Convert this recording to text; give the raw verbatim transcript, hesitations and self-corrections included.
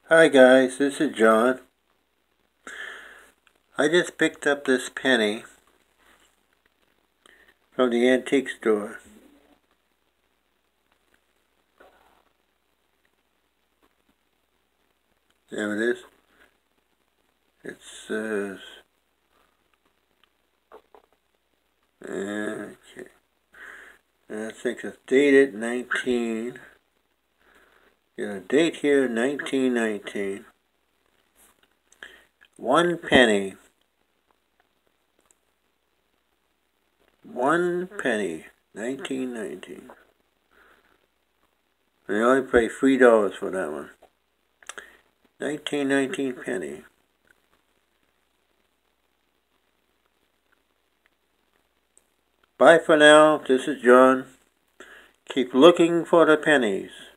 Hi guys, this is John. I just picked up this penny from the antique store. There it is. It says, okay, I think it's dated nineteen, got a date here, nineteen nineteen. One penny. One penny, nineteen nineteen. I only paid three dollars for that one. nineteen nineteen penny. Bye for now. This is John. Keep looking for the pennies.